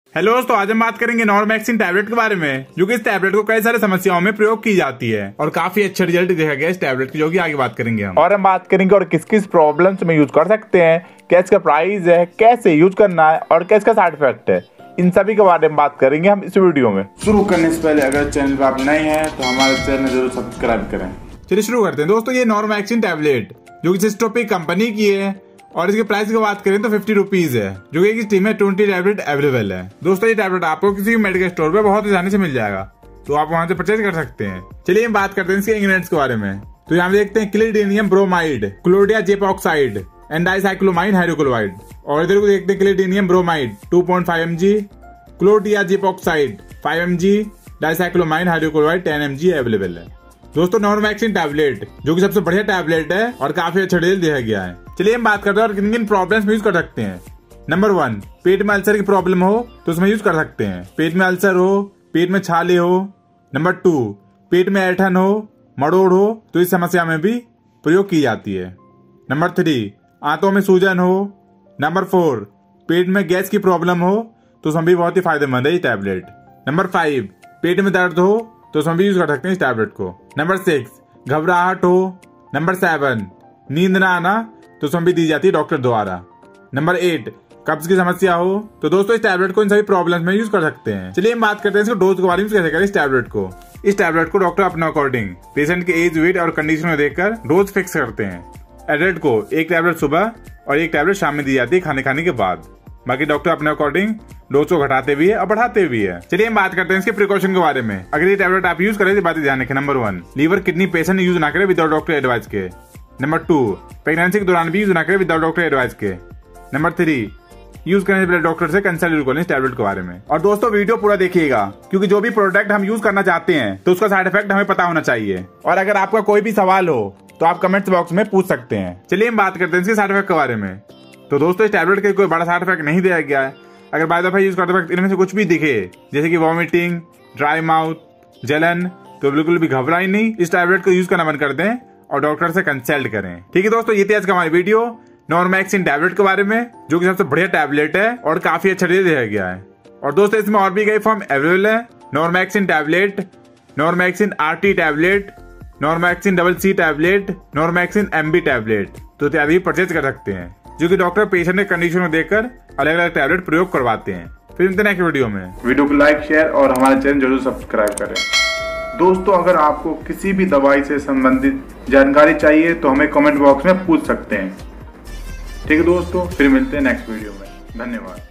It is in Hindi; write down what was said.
हेलो दोस्तों, आज हम बात करेंगे नॉर्मैक्सिन टैबलेट के बारे में, जो कि इस टैबलेट को कई सारे समस्याओं में प्रयोग की जाती है और काफी अच्छा रिजल्ट देखा गया इस टैबलेट की, जो कि आगे बात करेंगे हम। और हम बात करेंगे और किस किस प्रॉब्लम्स में यूज कर सकते हैं, क्या इसका प्राइस है, कैसे यूज करना है और क्या इसका साइड इफेक्ट है, इन सभी के बारे में बात करेंगे हम इस वीडियो में। शुरू करने से पहले अगर चैनल पर आप नए हैं तो हमारे चैनल जरूर सब्सक्राइब करें। चलिए शुरू करते हैं दोस्तों। ये नॉर्मैक्सिन टैबलेट जो कि सिस्टोपिक कंपनी की है और इसके प्राइस की बात करें तो 50 रुपीज है, जो कि इस टीम में 20 टैबलेट अवेलेबल है। दोस्तों ये टैबलेट आपको किसी भी मेडिकल स्टोर पे बहुत आसानी से मिल जाएगा, तो आप वहां से परचेज कर सकते हैं। चलिए हम बात करते हैं इसके इंग्रेडिएंट्स के बारे में। तो यहाँ देखते हैं clidinium bromide, chlordiazepoxide and dicyclomine hydrochloride. और इधर को देखते हैं clidinium bromide 2.5 mg, chlordiazepoxide 5 mg, dicyclomine hydrochloride 10 mg available है। दोस्तों नॉर्मैक्सिन टैबलेट जो कि सबसे बढ़िया टैबलेट है और काफी अच्छा रिजल्ट दिया गया है। चलिए हम बात करते हैं और किन किन प्रॉब्लम्स में यूज कर सकते हैं। नंबर 1, पेट में अल्सर की प्रॉब्लम हो तो उसमें यूज कर सकते हैं। पेट में अल्सर हो, पेट में छाले हो। नंबर 2, पेट में ऐंठन हो, मड़ोड़ हो तो इस समस्या में भी प्रयोग की जाती है। नंबर 3, आंतों में सूजन हो। नंबर 4, पेट में गैस की प्रॉब्लम हो तो उसमें भी बहुत ही फायदेमंद है ये टैबलेट। नंबर 5, पेट में दर्द हो तो उसमें भी यूज कर सकते हैं इस टैबलेट को। नंबर 6, घबराहट हो। नंबर 7, नींद ना आना तो उसमें भी दी जाती है डॉक्टर द्वारा। नंबर 8, कब्ज की समस्या हो तो दोस्तों इस टैबलेट को इन सभी प्रॉब्लम्स में यूज कर सकते हैं। चलिए हम बात करते हैं इसको डोज के बारे में, कैसे करें इस टैबलेट को। इस टैबलेट को डॉक्टर अपने अकॉर्डिंग पेशेंट के एज, वेट और कंडीशन में देखकर डोज फिक्स करते हैं। एडल्ट को एक टैबलेट सुबह और एक टैबलेट शाम में दी जाती है खाने के बाद। बाकी डॉक्टर अपने अकॉर्डिंग डोज को घटाते भी है और बढ़ाते भी है। चलिए हम बात करते हैं इसके प्रिकॉशन के बारे में। अगर ये टैबलेट आप यूज करें तो बातें ध्यान रखें। Number 1, liver kidney patient use ना करे विदाउट डॉक्टर एडवाइस के। नंबर 2, प्रेगनेंसी के दौरान भी यूज ना करे विदाउट डॉक्टर एडवाइस के। नंबर 3, यूज करने से पहले डॉक्टर से कंसल्ट जरूर करें इस टैबलेट के बारे में। और दोस्तों वीडियो पूरा देखिएगा, क्योंकि जो भी प्रोडक्ट हम यूज करना चाहते हैं तो उसका साइड इफेक्ट हमें पता होना चाहिए। और अगर आपका कोई भी सवाल हो तो आप कमेंट्स बॉक्स में पूछ सकते हैं। चलिए हम बात करते हैं इसके साइड इफेक्ट के बारे में। तो दोस्तों इस टैबलेट के कोई बड़ा साइड इफेक्ट नहीं दिया गया है। अगर बाय दफा यूज करते वक्त इनमें से कुछ भी दिखे, जैसे कि वॉमिटिंग, ड्राई माउथ, जलन, तो बिल्कुल भी घबराई नहीं, इस टैबलेट को यूज करना बंद कर दें और डॉक्टर से कंसल्ट करें। ठीक है दोस्तों, ये थी आज का हमारी वीडियो नॉर्मैक्सिन टैबलेट के बारे में, जो कि सबसे बढ़िया टैबलेट है और काफी अच्छा रिजल्ट दिया गया है। और दोस्तों इसमें और भी कई फॉर्म अवेलेबल है। Normaxin tablet, Normaxin RT tablet, Normaxin CC tablet, Normaxin MB tablet, तो इत्यादि परचेज कर सकते हैं, जो कि डॉक्टर पेशेंट के कंडीशन में देखकर अलग अलग टैबलेट प्रयोग करवाते हैं। फिर मिलते हैं नेक्स्ट वीडियो में। वीडियो को लाइक, शेयर और हमारे चैनल जरूर सब्सक्राइब करें। दोस्तों अगर आपको किसी भी दवाई से संबंधित जानकारी चाहिए तो हमें कमेंट बॉक्स में पूछ सकते हैं। ठीक है दोस्तों, फिर मिलते हैं नेक्स्ट वीडियो में। धन्यवाद।